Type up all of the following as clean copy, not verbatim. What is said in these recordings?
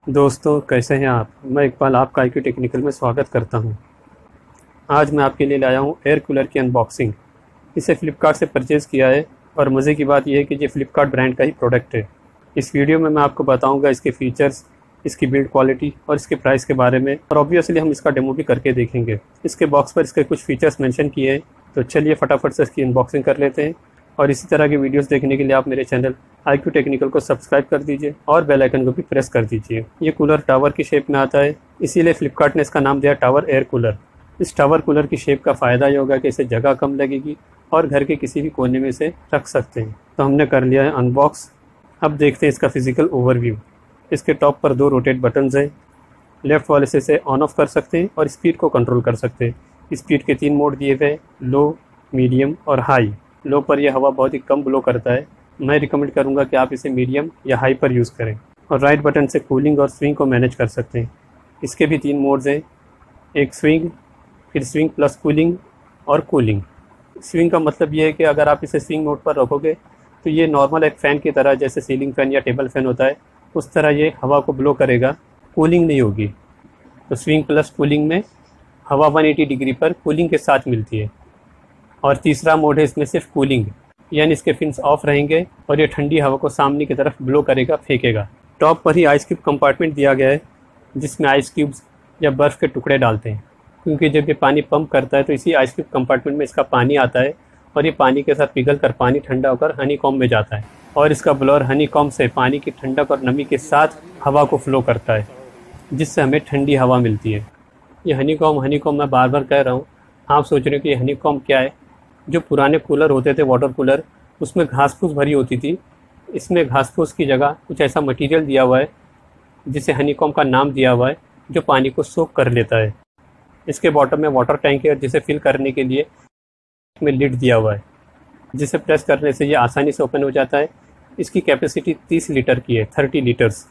दोस्तों कैसे हैं आप। मैं इकबाल आपका IQ टेक्निकल में स्वागत करता हूं। आज मैं आपके लिए लाया हूं एयर कूलर की अनबॉक्सिंग। इसे फ़्लिपकार्ट से परचेज़ किया है और मज़े की बात यह है कि ये फ़्लिपकार्ट ब्रांड का ही प्रोडक्ट है। इस वीडियो में मैं आपको बताऊंगा इसके फ़ीचर्स, इसकी बिल्ड क्वालिटी और इसके प्राइस के बारे में, और ऑब्वियसली हम इसका डेमो भी करके देखेंगे। इसके बॉक्स पर इसके कुछ फ़ीचर्स मेंशन किए हैं, तो चलिए फटाफट से इसकी अनबॉक्सिंग कर लेते हैं। और इसी तरह की वीडियोस देखने के लिए आप मेरे चैनल IQ टेक्निकल को सब्सक्राइब कर दीजिए और बेल आइकन को भी प्रेस कर दीजिए। ये कूलर टावर की शेप में आता है, इसीलिए फ़्लिपकार्ट ने इसका नाम दिया टावर एयर कूलर। इस टावर कूलर की शेप का फ़ायदा ये होगा कि इसे जगह कम लगेगी और घर के किसी भी कोने में इसे रख सकते हैं। तो हमने कर लिया है अनबॉक्स। अब देखते हैं इसका फिजिकल ओवरव्यू। इसके टॉप पर 2 रोटेट बटन्स हैं। लेफ़्ट वाले से इसे ऑन ऑफ कर सकते हैं और स्पीड को कंट्रोल कर सकते हैं। स्पीड के 3 मोड दिए हुए हैं, लो, मीडियम और हाई। लो पर यह हवा बहुत ही कम ब्लो करता है। मैं रिकमेंड करूंगा कि आप इसे मीडियम या हाई पर यूज़ करें। और राइट बटन से कूलिंग और स्विंग को मैनेज कर सकते हैं। इसके भी 3 मोड्स हैं, एक स्विंग, फिर स्विंग प्लस कूलिंग और कूलिंग। स्विंग का मतलब ये है कि अगर आप इसे स्विंग मोड पर रखोगे तो ये नॉर्मल एक फ़ैन की तरह, जैसे सीलिंग फ़ैन या टेबल फ़ैन होता है उस तरह ये हवा को ब्लो करेगा, कूलिंग नहीं होगी। तो स्विंग प्लस कूलिंग में हवा 180 डिग्री पर कूलिंग के साथ मिलती है। और तीसरा मोड है इसमें सिर्फ कूलिंग, यानी इसके फिन्स ऑफ रहेंगे और ये ठंडी हवा को सामने की तरफ ब्लो करेगा, फेंकेगा। टॉप पर ही आइस क्यूब कंपार्टमेंट दिया गया है, जिसमें आइस क्यूब्स या बर्फ़ के टुकड़े डालते हैं, क्योंकि जब ये पानी पंप करता है तो इसी आइस क्यूब कंपार्टमेंट में इसका पानी आता है और ये पानी के साथ पिघल कर पानी ठंडा होकर हनी कॉम्ब में जाता है और इसका ब्लोअर हनी कॉम्ब से पानी की ठंडक और नमी के साथ हवा को फ्लो करता है, जिससे हमें ठंडी हवा मिलती है। ये हनी कॉम्ब मैं बार बार कह रहा हूँ। आप सोच रहे हो कि ये हनी कॉम्ब क्या है। जो पुराने कूलर होते थे, वाटर कूलर, उसमें घास फूस भरी होती थी। इसमें घास फूस की जगह कुछ ऐसा मटेरियल दिया हुआ है जिसे हनीकॉम्ब का नाम दिया हुआ है, जो पानी को सोख कर लेता है। इसके बॉटम में वाटर टैंक है, जिसे फिल करने के लिए में लिड दिया हुआ है, जिसे प्रेस करने से ये आसानी से ओपन हो जाता है। इसकी कैपेसिटी 30 लीटर की है, 30 लीटर्स।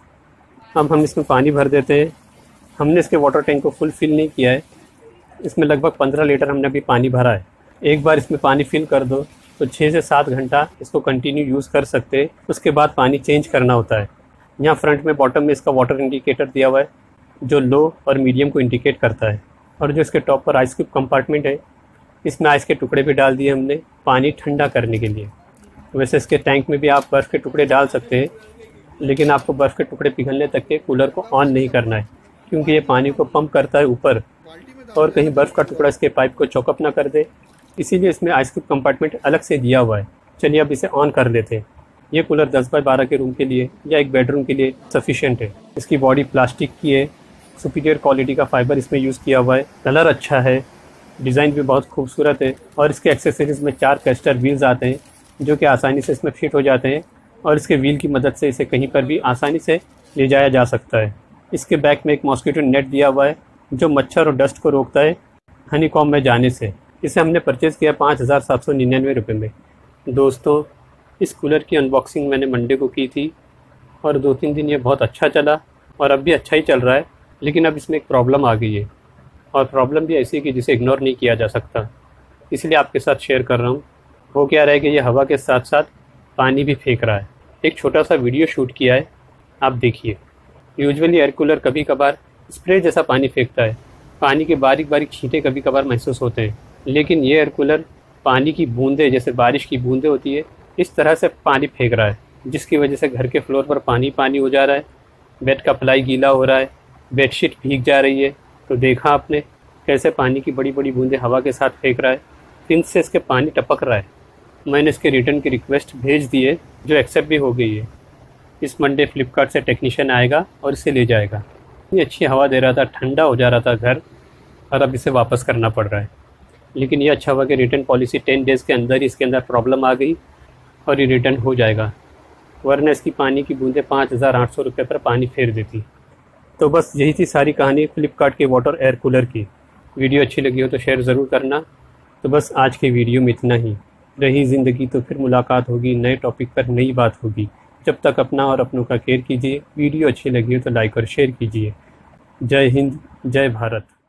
अब हम इसमें पानी भर देते हैं। हमने इसके वाटर टैंक को फुल फिल नहीं किया है, इसमें लगभग 15 लीटर हमने अभी पानी भरा है। एक बार इसमें पानी फिल कर दो तो 6 से 7 घंटा इसको कंटिन्यू यूज़ कर सकते हैं। उसके बाद पानी चेंज करना होता है। यहाँ फ्रंट में बॉटम में इसका वाटर इंडिकेटर दिया हुआ है, जो लो और मीडियम को इंडिकेट करता है। और जो इसके टॉप पर आइस क्यूब कंपार्टमेंट है, इसमें आइस के टुकड़े भी डाल दिए हमने पानी ठंडा करने के लिए। वैसे इसके टैंक में भी आप बर्फ़ के टुकड़े डाल सकते हैं, लेकिन आपको बर्फ़ के टुकड़े पिघलने तक के कूलर को ऑन नहीं करना है, क्योंकि ये पानी को पंप करता है ऊपर और कहीं बर्फ़ का टुकड़ा इसके पाइप को चौकअप ना कर दे, इसीलिए इसमें आइस क्यूब कंपार्टमेंट अलग से दिया हुआ है। चलिए अब इसे ऑन कर लेते हैं। ये कूलर 10 बाय 12 के रूम के लिए या एक बेडरूम के लिए सफिशिएंट है। इसकी बॉडी प्लास्टिक की है, सुपीरियर क्वालिटी का फाइबर इसमें यूज़ किया हुआ है। कलर अच्छा है, डिज़ाइन भी बहुत खूबसूरत है। और इसके एक्सेसरीज़ में 4 कैस्टर व्हील्स आते हैं, जो कि आसानी से इसमें फिट हो जाते हैं और इसके व्हील की मदद से इसे कहीं पर भी आसानी से ले जाया जा सकता है। इसके बैक में एक मॉस्किटो नेट दिया हुआ है, जो मच्छर और डस्ट को रोकता है हनीकॉम्ब में जाने से। इसे हमने परचेज़ किया 5,799 रुपये में। दोस्तों, इस कूलर की अनबॉक्सिंग मैंने मंडे को की थी और 2-3 दिन ये बहुत अच्छा चला और अब भी अच्छा ही चल रहा है। लेकिन अब इसमें एक प्रॉब्लम आ गई है, और प्रॉब्लम भी ऐसी है कि जिसे इग्नोर नहीं किया जा सकता, इसलिए आपके साथ शेयर कर रहा हूँ। वो क्या रहा है कि ये हवा के साथ साथ पानी भी फेंक रहा है। एक छोटा सा वीडियो शूट किया है, आप देखिए। यूजुअली एयर कूलर कभी कभार स्प्रे जैसा पानी फेंकता है, पानी के बारीक बारीक छींटे कभी कभार महसूस होते हैं, लेकिन ये एयर कूलर पानी की बूंदें, जैसे बारिश की बूंदें होती है, इस तरह से पानी फेंक रहा है, जिसकी वजह से घर के फ्लोर पर पानी हो जा रहा है। बेड का प्लाई गीला हो रहा है, बेडशीट भीग जा रही है। तो देखा आपने कैसे पानी की बड़ी बड़ी बूंदें हवा के साथ फेंक रहा है, फिर से इसके पानी टपक रहा है। मैंने इसके रिटर्न की रिक्वेस्ट भेज दी है, जो एक्सेप्ट भी हो गई है। इस मंडे फ्लिपकार्ट से टेक्नीशियन आएगा और इसे ले जाएगा। इतनी अच्छी हवा दे रहा था, ठंडा हो जा रहा था घर, और अब इसे वापस करना पड़ रहा है। लेकिन ये अच्छा हुआ कि रिटर्न पॉलिसी 10 डेज़ के अंदर ही इसके अंदर प्रॉब्लम आ गई और ये रिटर्न हो जाएगा, वरना इसकी पानी की बूंदें 5,800 रुपये पर पानी फेर देती। तो बस यही थी सारी कहानी फ्लिपकार्ट के वाटर एयर कूलर की। वीडियो अच्छी लगी हो तो शेयर ज़रूर करना। तो बस आज के वीडियो में इतना ही। रही ज़िंदगी तो फिर मुलाकात होगी, नए टॉपिक पर नई बात होगी। जब तक अपना और अपनों का केयर कीजिए। वीडियो अच्छी लगी हो तो लाइक और शेयर कीजिए। जय हिंद, जय भारत।